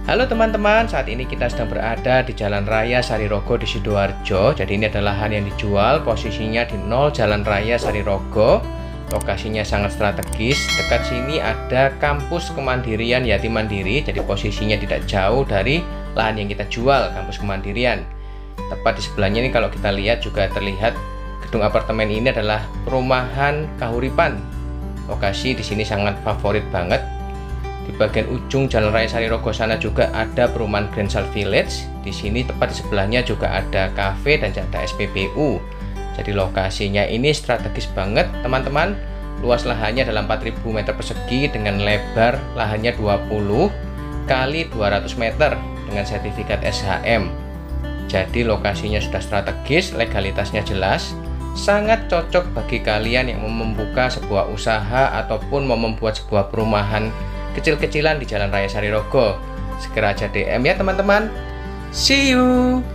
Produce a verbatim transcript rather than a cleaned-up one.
Halo teman-teman, saat ini kita sedang berada di Jalan Raya Sarirogo di Sidoarjo. Jadi ini adalah lahan yang dijual, posisinya di nol Jalan Raya Sarirogo. Lokasinya sangat strategis. Dekat sini ada kampus Kemandirian Yatim Mandiri. Jadi posisinya tidak jauh dari lahan yang kita jual, kampus Kemandirian. Tepat di sebelahnya ini kalau kita lihat juga terlihat gedung apartemen ini adalah perumahan Kahuripan. Lokasi di sini sangat favorit banget. Di bagian ujung Jalan Raya Sarirogo sana juga ada perumahan Grandsal Village. Di sini tepat di sebelahnya juga ada kafe dan ada S P B U. Jadi lokasinya ini strategis banget teman-teman. Luas lahannya adalah empat ribu meter persegi dengan lebar lahannya dua puluh kali dua ratus meter dengan sertifikat S H M. Jadi lokasinya sudah strategis, legalitasnya jelas. Sangat cocok bagi kalian yang mau membuka sebuah usaha ataupun mau membuat sebuah perumahan kecil-kecilan di Jalan Raya Sarirogo. Segera aja D M ya teman-teman. See you.